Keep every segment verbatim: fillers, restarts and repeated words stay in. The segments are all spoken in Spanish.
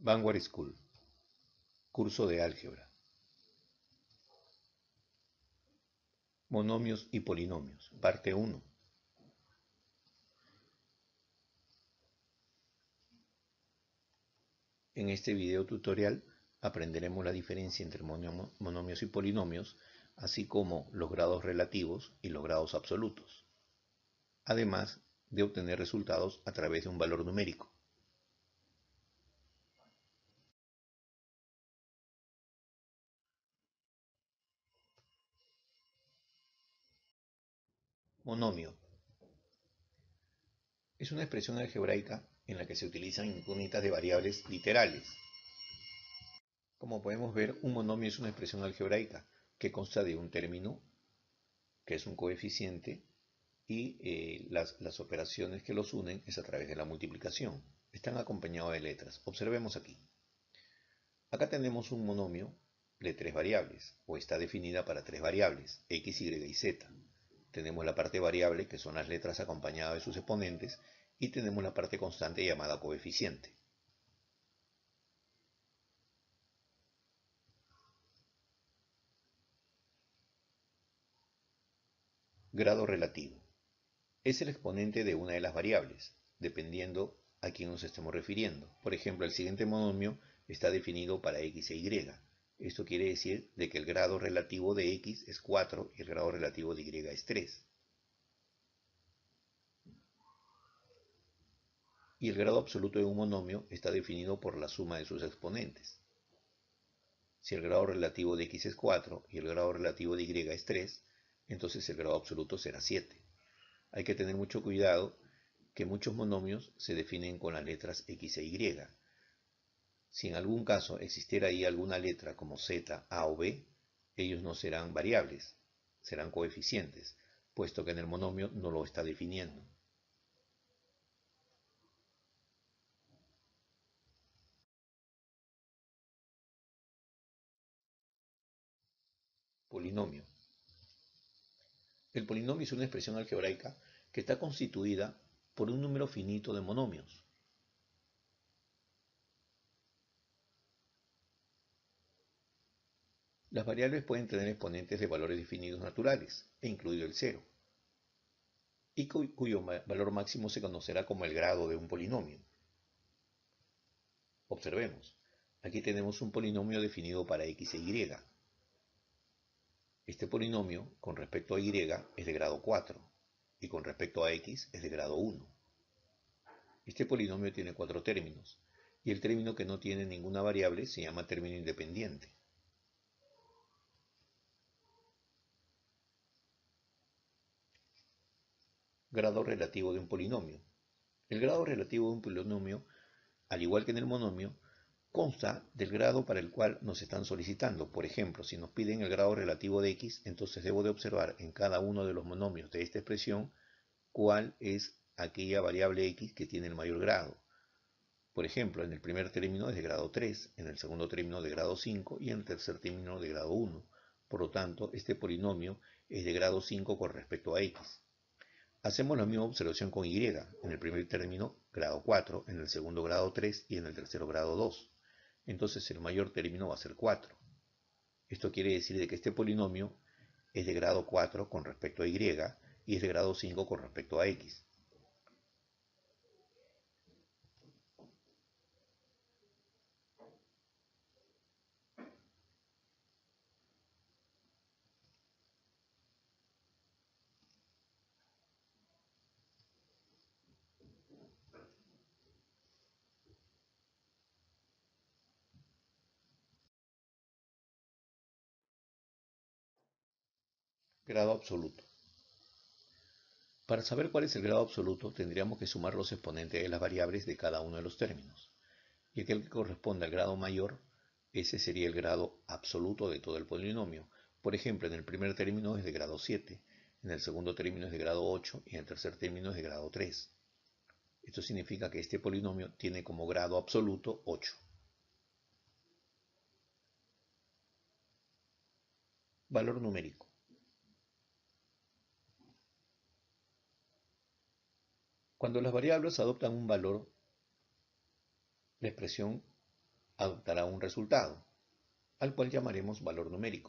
Vanguard School, curso de álgebra, monomios y polinomios, parte uno. En este video tutorial aprenderemos la diferencia entre monomios y polinomios, así como los grados relativos y los grados absolutos, además de obtener resultados a través de un valor numérico. Monomio es una expresión algebraica en la que se utilizan incógnitas de variables literales. Como podemos ver, un monomio es una expresión algebraica que consta de un término, que es un coeficiente, y eh, las, las operaciones que los unen es a través de la multiplicación. Están acompañados de letras. Observemos aquí. Acá tenemos un monomio de tres variables, o está definida para tres variables, x, y y z. Tenemos la parte variable, que son las letras acompañadas de sus exponentes, y tenemos la parte constante llamada coeficiente. Grado relativo. Es el exponente de una de las variables, dependiendo a quién nos estemos refiriendo. Por ejemplo, el siguiente monomio está definido para x e y. Esto quiere decir de que el grado relativo de x es cuatro y el grado relativo de y es tres. Y el grado absoluto de un monomio está definido por la suma de sus exponentes. Si el grado relativo de x es cuatro y el grado relativo de y es tres, entonces el grado absoluto será siete. Hay que tener mucho cuidado que muchos monomios se definen con las letras x e y. Si en algún caso existiera ahí alguna letra como z, a o b, ellos no serán variables, serán coeficientes, puesto que en el monomio no lo está definiendo. Polinomio. El polinomio es una expresión algebraica que está constituida por un número finito de monomios. Las variables pueden tener exponentes de valores definidos naturales, e incluido el cero, y cuyo valor máximo se conocerá como el grado de un polinomio. Observemos, aquí tenemos un polinomio definido para x e y. Este polinomio con respecto a y es de grado cuatro y con respecto a x es de grado uno. Este polinomio tiene cuatro términos y el término que no tiene ninguna variable se llama término independiente. Grado relativo de un polinomio. El grado relativo de un polinomio, al igual que en el monomio, consta del grado para el cual nos están solicitando. Por ejemplo, si nos piden el grado relativo de x, entonces debo de observar en cada uno de los monomios de esta expresión cuál es aquella variable x que tiene el mayor grado. Por ejemplo, en el primer término es de grado tres, en el segundo término de grado cinco y en el tercer término de grado uno. Por lo tanto, este polinomio es de grado cinco con respecto a x. Hacemos la misma observación con y. En el primer término, grado cuatro, en el segundo grado tres y en el tercero grado dos. Entonces el mayor término va a ser cuatro. Esto quiere decir de que este polinomio es de grado cuatro con respecto a y y es de grado cinco con respecto a x. Grado absoluto. Para saber cuál es el grado absoluto, tendríamos que sumar los exponentes de las variables de cada uno de los términos. Y aquel que corresponde al grado mayor, ese sería el grado absoluto de todo el polinomio. Por ejemplo, en el primer término es de grado siete, en el segundo término es de grado ocho y en el tercer término es de grado tres. Esto significa que este polinomio tiene como grado absoluto ocho. Valor numérico. Cuando las variables adoptan un valor, la expresión adoptará un resultado, al cual llamaremos valor numérico.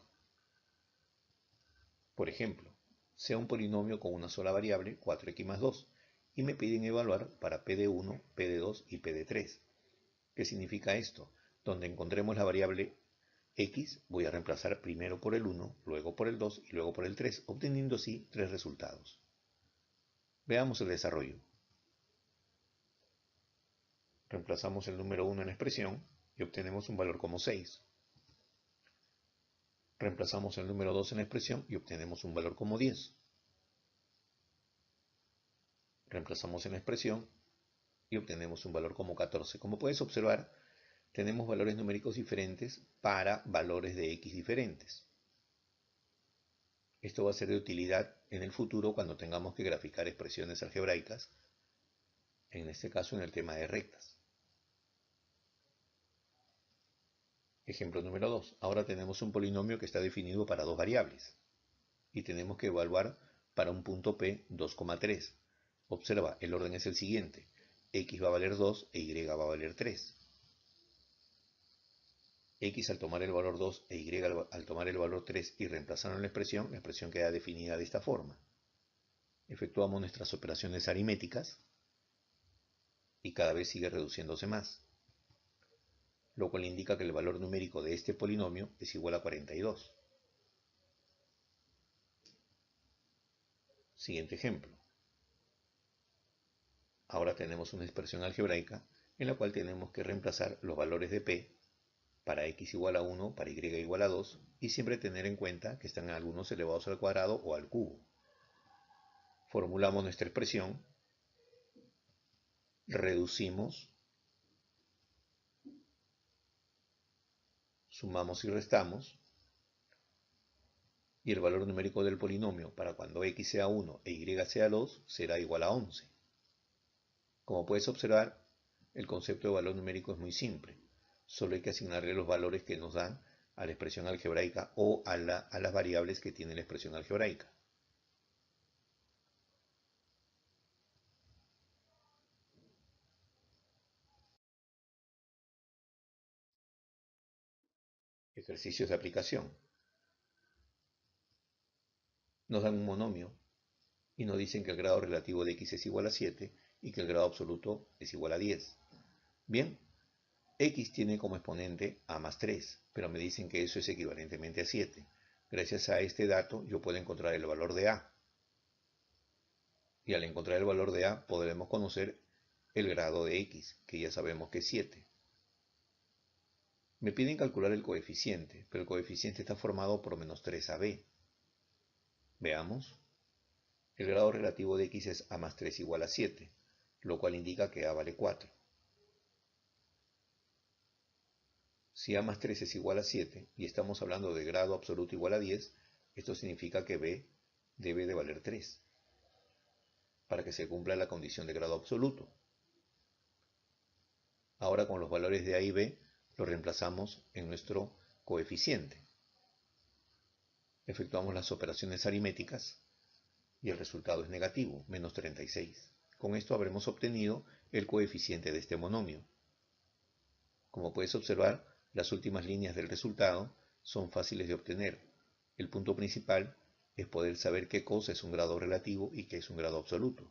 Por ejemplo, sea un polinomio con una sola variable, cuatro equis más dos, y me piden evaluar para P de uno, P de dos y P de tres. ¿Qué significa esto? Donde encontremos la variable x, voy a reemplazar primero por el uno, luego por el dos y luego por el tres, obteniendo así tres resultados. Veamos el desarrollo. Reemplazamos el número uno en la expresión y obtenemos un valor como seis. Reemplazamos el número dos en la expresión y obtenemos un valor como diez. Reemplazamos en la expresión y obtenemos un valor como catorce. Como puedes observar, tenemos valores numéricos diferentes para valores de x diferentes. Esto va a ser de utilidad en el futuro cuando tengamos que graficar expresiones algebraicas, en este caso en el tema de rectas. Ejemplo número dos. Ahora tenemos un polinomio que está definido para dos variables y tenemos que evaluar para un punto P dos coma tres. Observa, el orden es el siguiente. X va a valer dos e Y va a valer tres. X al tomar el valor dos e Y al tomar el valor tres y reemplazarlo en la expresión, la expresión queda definida de esta forma. Efectuamos nuestras operaciones aritméticas y cada vez sigue reduciéndose más, lo cual indica que el valor numérico de este polinomio es igual a cuarenta y dos. Siguiente ejemplo. Ahora tenemos una expresión algebraica en la cual tenemos que reemplazar los valores de P para x igual a uno, para y igual a dos, y siempre tener en cuenta que están algunos elevados al cuadrado o al cubo. Formulamos nuestra expresión, reducimos, sumamos y restamos, y el valor numérico del polinomio para cuando x sea uno e y sea dos será igual a once. Como puedes observar, el concepto de valor numérico es muy simple. Solo hay que asignarle los valores que nos dan a la expresión algebraica o a, la, a las variables que tiene la expresión algebraica. Ejercicios de aplicación. Nos dan un monomio y nos dicen que el grado relativo de x es igual a siete y que el grado absoluto es igual a diez. Bien, x tiene como exponente a más tres, pero me dicen que eso es equivalentemente a siete. Gracias a este dato yo puedo encontrar el valor de a. Y al encontrar el valor de a podremos conocer el grado de x, que ya sabemos que es siete. Me piden calcular el coeficiente, pero el coeficiente está formado por menos tres a b. Veamos. El grado relativo de x es a más tres igual a siete, lo cual indica que a vale cuatro. Si a más tres es igual a siete y estamos hablando de grado absoluto igual a diez, esto significa que b debe de valer tres, para que se cumpla la condición de grado absoluto. Ahora con los valores de a y b lo reemplazamos en nuestro coeficiente. Efectuamos las operaciones aritméticas y el resultado es negativo, menos treinta y seis. Con esto habremos obtenido el coeficiente de este monomio. Como puedes observar, las últimas líneas del resultado son fáciles de obtener. El punto principal es poder saber qué cosa es un grado relativo y qué es un grado absoluto.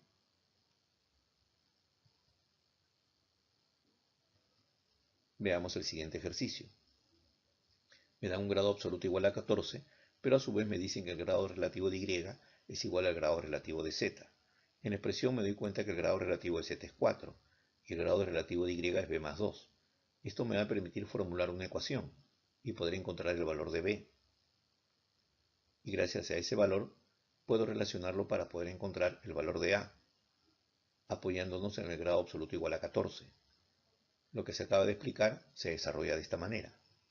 Veamos el siguiente ejercicio. Me dan un grado absoluto igual a catorce, pero a su vez me dicen que el grado relativo de y es igual al grado relativo de z. En la expresión me doy cuenta que el grado relativo de z es cuatro y el grado relativo de y es b más dos. Esto me va a permitir formular una ecuación y podré encontrar el valor de b. Y gracias a ese valor puedo relacionarlo para poder encontrar el valor de a, apoyándonos en el grado absoluto igual a catorce. Lo que se acaba de explicar se desarrolla de esta manera.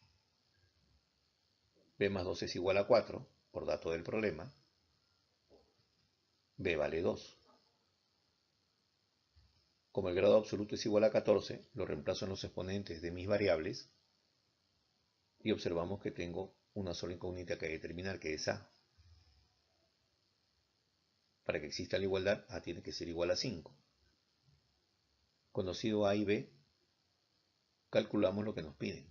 b más dos es igual a cuatro, por dato del problema. B vale dos. Como el grado absoluto es igual a catorce, lo reemplazo en los exponentes de mis variables y observamos que tengo una sola incógnita que determinar, que es a. Para que exista la igualdad, a tiene que ser igual a cinco. Conocido a y b, calculamos lo que nos piden.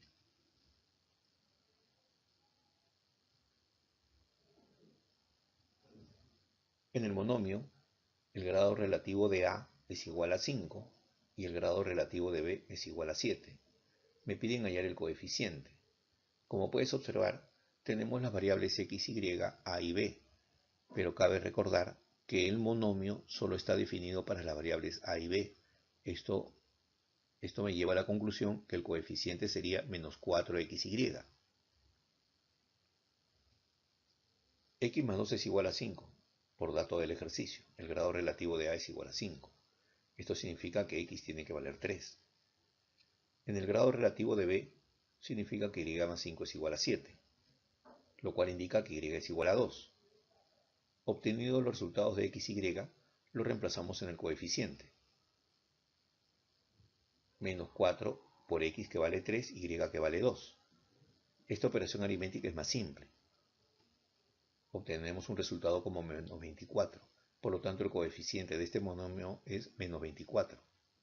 En el monomio, el grado relativo de A es igual a cinco y el grado relativo de B es igual a siete. Me piden hallar el coeficiente. Como puedes observar, tenemos las variables x, y, a y b, pero cabe recordar que el monomio solo está definido para las variables a y b. Esto, esto me lleva a la conclusión que el coeficiente sería menos cuatro equis y. X más dos es igual a cinco, por dato del ejercicio. El grado relativo de A es igual a cinco. Esto significa que X tiene que valer tres. En el grado relativo de B, significa que Y más cinco es igual a siete, lo cual indica que Y es igual a dos. Obtenidos los resultados de X y, lo reemplazamos en el coeficiente. Menos cuatro por X que vale tres, Y que vale dos. Esta operación aritmética es más simple. Obtenemos un resultado como menos veinticuatro. Por lo tanto, el coeficiente de este monomio es menos veinticuatro.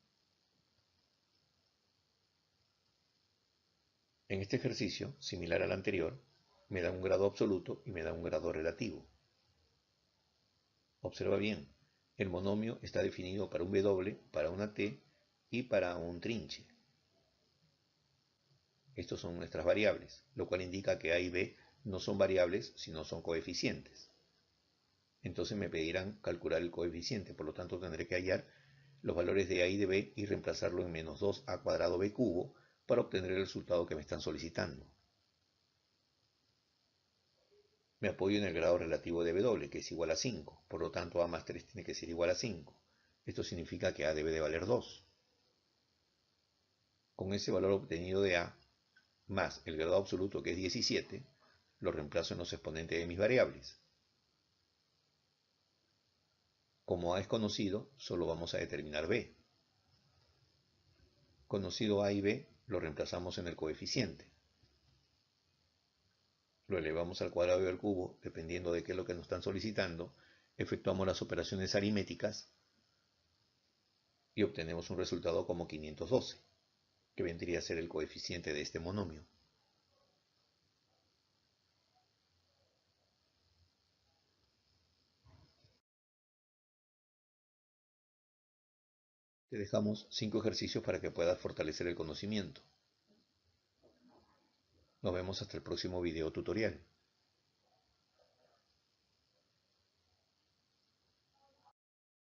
En este ejercicio, similar al anterior, me da un grado absoluto y me da un grado relativo. Observa bien, el monomio está definido para un W, para una T y para un trinche. Estos son nuestras variables, lo cual indica que A y B no son variables, sino son coeficientes. Entonces me pedirán calcular el coeficiente, por lo tanto tendré que hallar los valores de A y de B y reemplazarlo en menos dos a cuadrado B cubo para obtener el resultado que me están solicitando. Me apoyo en el grado relativo de W, que es igual a cinco, por lo tanto A más tres tiene que ser igual a cinco. Esto significa que A debe de valer dos. Con ese valor obtenido de A, más el grado absoluto que es diecisiete, lo reemplazo en los exponentes de mis variables. Como A es conocido, solo vamos a determinar B. Conocido A y B, lo reemplazamos en el coeficiente. Lo elevamos al cuadrado y al cubo, dependiendo de qué es lo que nos están solicitando. Efectuamos las operaciones aritméticas y obtenemos un resultado como quinientos doce, que vendría a ser el coeficiente de este monomio. Te dejamos cinco ejercicios para que puedas fortalecer el conocimiento. Nos vemos hasta el próximo video tutorial.